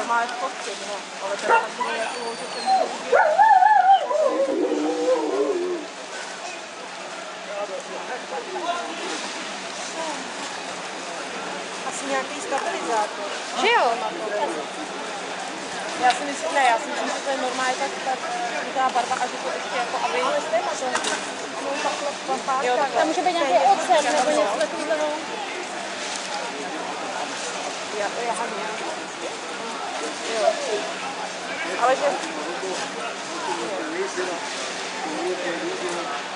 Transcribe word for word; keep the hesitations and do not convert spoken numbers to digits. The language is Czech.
normálně fotky, no. Ale teda takový jako, že ten může asi nějaký stabilizátor. Že jo? Já si myslím, ne, já si myslím, že to je normálně tak, tak ta barva a že to ještě jako, aby... Ale stejně to no, takhle papátka. Jo, tak tam může být nějaký ocel nebo něco takového. Já to je haně. Jo. Ale že... Jo.